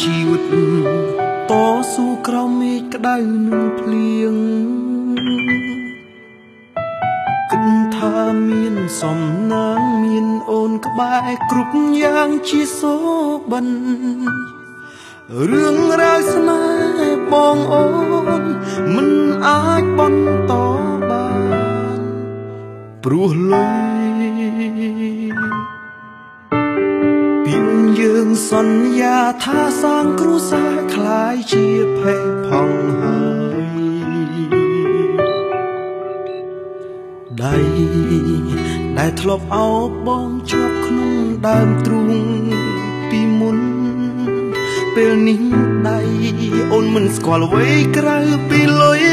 ជីវិតតស៊ូក្រោមមេឃក្តៅនឹងភ្លៀងគិតថាមានសំណាងមានអូនក្បែរគ្រប់យ៉ាងជាសូបិនរឿងរ៉ាវស្នេហ៍បងអូនមិនអាចបន្តបានព្រោះលុយពីយើងសន្យាថាសាងគ្រួសារคล้ายជាភេទផងហើយដៃដែលធ្លាប់អោបបងជាប់ក្នុងដើមទ្រូងពីមុនពេលនេះដៃអូនមិនស្គាល់អ្វីក្រៅពីលុយ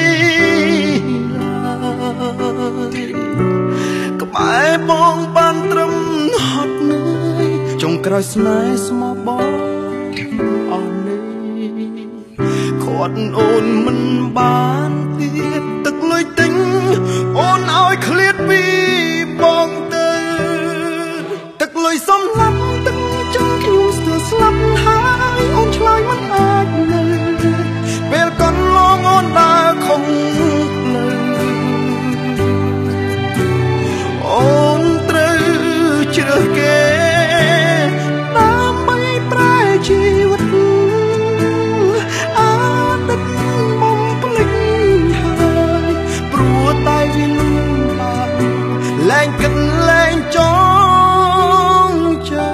ក្បែរបងបានត្រឹមហត់នឿយចុងក្រោយស្នេហ៍ស្មោះបងអស់នេះគាត់អូនមិនបានទៀតទឹកលុយទិញអូនឲ្យឃ្លាតពីបងទៅទឹកលុយសំឡាប់ទឹកចង់ខ្ញុំស្ទើរស្លាប់ហើយអូនឆ្លើយមិនអាចនៅពេលកន្លងអូនដើរខំផ្លូវអូនត្រូវជ្រើសគេដើម្បីប្រែជីវិតអាណិតបំភ្លេចហើយព្រោះតែវាលំបាកលែងគិតលែងចង់ចាំ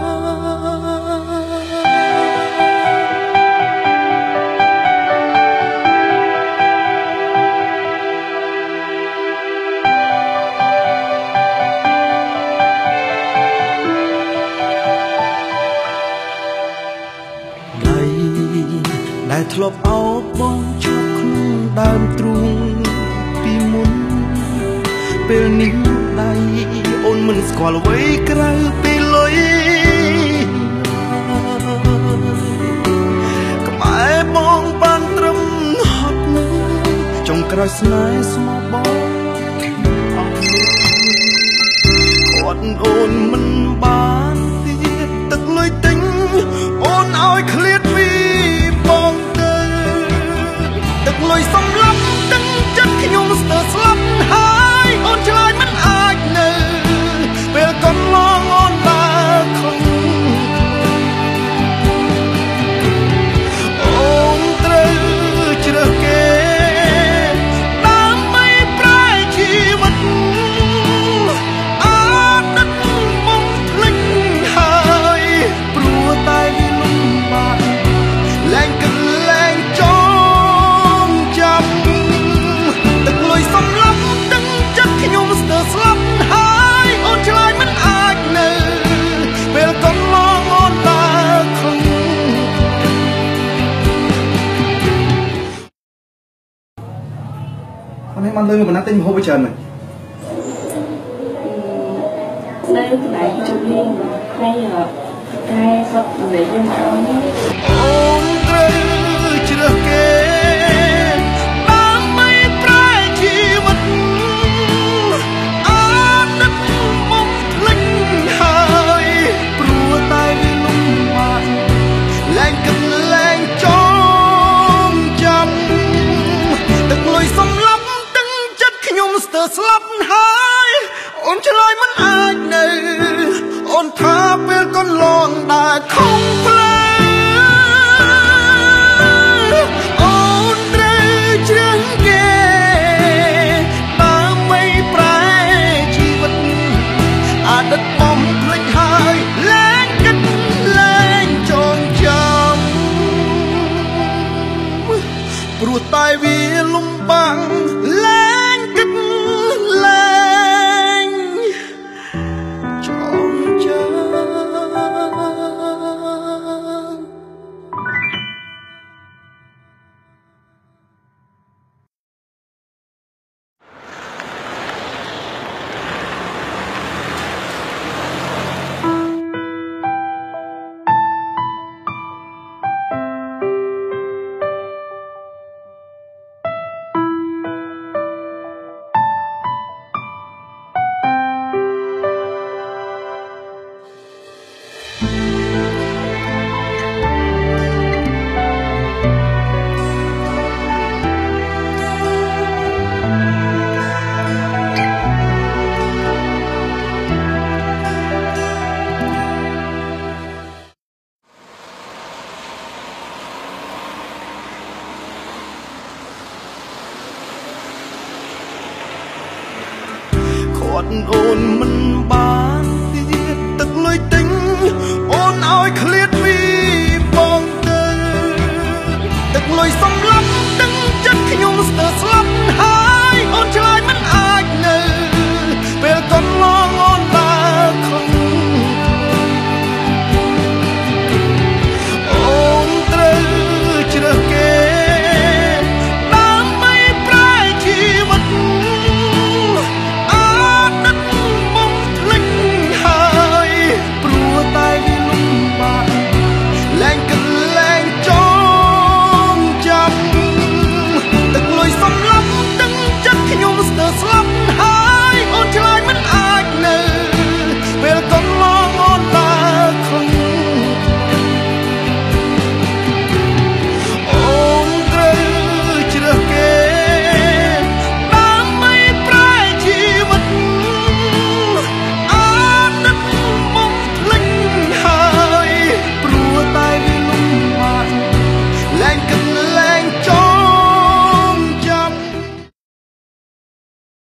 ដែលធ្លាប់អោបបងជាប់ក្នុងដើមទ្រូងពីមុនពេលនេះដៃអូនមិនស្គាល់អ្វីក្រៅពីលុយក្បែរបងបានត្រឹមហត់នឿយចុងក្រោយស្នេហ៍ស្មោះបងអស់នេះគាត់អូនមិនបានទៀតទឹកលុយទិញអូនឲ្យឃ្លាតពីបងទៅទឹកលុយសំឡាប់ទឹកចិត្តខ្ញុំស្ទើរស្លាប់ហើយអូនឆ្លើយមិនអាចនៅពេលកន្លងអូនដើរខំអូនត្រូវជ្រើសគេដើម្បីប្រែជីវិតអាណិតបំភ្លេចហើយព្រោះតែវាលំបាកលែងគិតលែងចងចាំទឹកលុយសំឡាប់ទឹកចិត្តខ្ញុំស្ទើរស្លាប់ហើយអូនឆ្លើយមិនអាចនៅពេលកន្លងអូនដើរខំអូនឲ្យបានលុយមកប៉ុណ្ណាទិញម្ហូបឲ្យច្រើនមែននៅកន្លែងជុំលេងហើយតែគាត់និយាយយើងអត់នេះអូនត្រូវជ្រើសគេដើម្បីប្រែជីវិតអាណិតបំភ្លេចហើយព្រោះតែវាលំបាកលែងគិតលែងចងចាំទឹកលុយសំឡាប់ទឹកចិត្តខ្ញុំស្ទើរស្លាប់ហើយអូនឆ្លើយមិនអាចនៅអូនថាពេលកន្លងដើរខំផ្លូវអូអូនមិនបានទៀតទឹកលុយទិញអូនឲ្យឃ្ល